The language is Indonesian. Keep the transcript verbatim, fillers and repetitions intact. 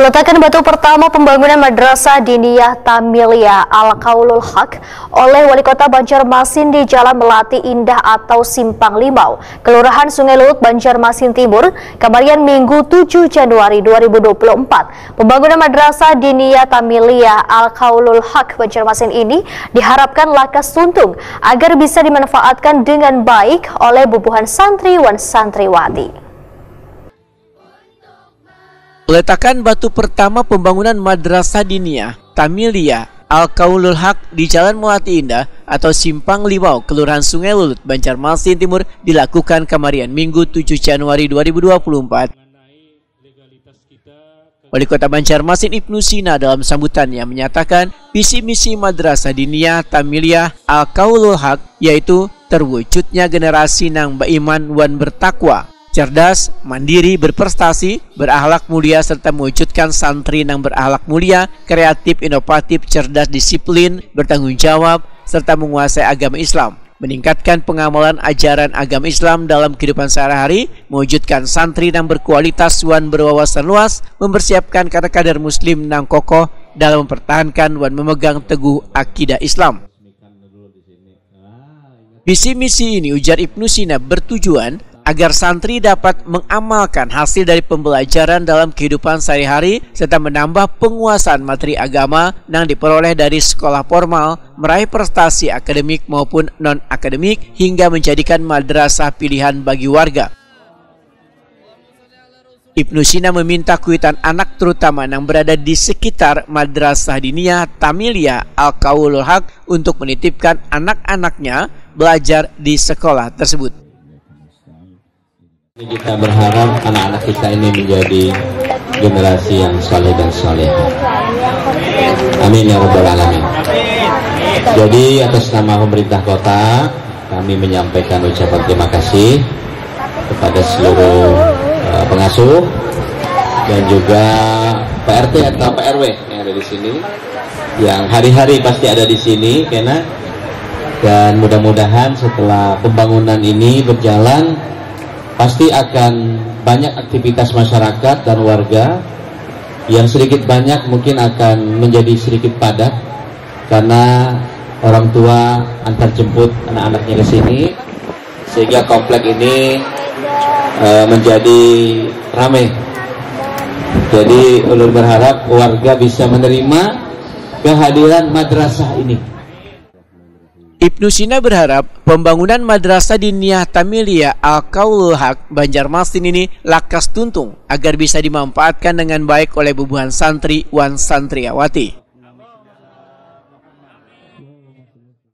Peletakan batu pertama pembangunan Madrasah Diniyah Tamiliyah Al-Qaulul Haq oleh Wali Kota Banjarmasin di Jalan Melati Indah atau Simpang Limau, Kelurahan Sungai Lut, Banjarmasin Timur, kemarin Minggu tujuh Januari dua ribu dua puluh empat. Pembangunan Madrasah Diniyah Tamiliyah Al-Qaulul Haq Banjarmasin ini diharapkan lakas tuntung agar bisa dimanfaatkan dengan baik oleh bubuhan santriwan santriwati. Peletakan batu pertama pembangunan Madrasah Diniyah Tamiliyah Al-Qaulul Haq di Jalan Melati Indah atau Simpang Limau, Kelurahan Sungai Lut, Banjarmasin Timur dilakukan kemarin Minggu tujuh Januari dua ribu dua puluh empat. Wali Kota Banjarmasin Ibnu Sina dalam sambutannya menyatakan visi misi Madrasah Diniyah Tamiliyah Al-Qaulul Haq yaitu terwujudnya generasi nang beriman wan bertakwa, cerdas, mandiri, berprestasi, berakhlak mulia, serta mewujudkan santri yang berakhlak mulia, kreatif, inovatif, cerdas, disiplin, bertanggung jawab, serta menguasai agama Islam. Meningkatkan pengamalan ajaran agama Islam dalam kehidupan sehari-hari, mewujudkan santri yang berkualitas wan berwawasan luas, mempersiapkan kader-kader muslim yang kokoh dalam mempertahankan wan memegang teguh akidah Islam. Visi misi ini, ujar Ibnu Sina, bertujuan agar santri dapat mengamalkan hasil dari pembelajaran dalam kehidupan sehari-hari serta menambah penguasaan materi agama yang diperoleh dari sekolah formal, meraih prestasi akademik maupun non-akademik hingga menjadikan madrasah pilihan bagi warga. Ibnu Sina meminta kuitan anak terutama yang berada di sekitar Madrasah Diniyah Tamiliyah Al-Qaulul Haq untuk menitipkan anak-anaknya belajar di sekolah tersebut. Kita berharap anak-anak kita ini menjadi generasi yang saleh dan salehah. Amin ya rabbal alamin. Jadi atas nama pemerintah kota kami menyampaikan ucapan terima kasih kepada seluruh uh, pengasuh dan juga P R T atau P R W yang ada di sini, yang hari-hari pasti ada di sini, karena dan mudah-mudahan setelah pembangunan ini berjalan pasti akan banyak aktivitas masyarakat dan warga yang sedikit banyak mungkin akan menjadi sedikit padat karena orang tua antar jemput anak-anaknya ke sini, sehingga komplek ini e, menjadi ramai. Jadi ulun berharap warga bisa menerima kehadiran madrasah ini. Ibnu Sina berharap pembangunan Madrasah Diniyah Tamiliyah Al-Qaulul Haq Banjarmasin ini lakas tuntung agar bisa dimanfaatkan dengan baik oleh bubuhan santri wan santriawati.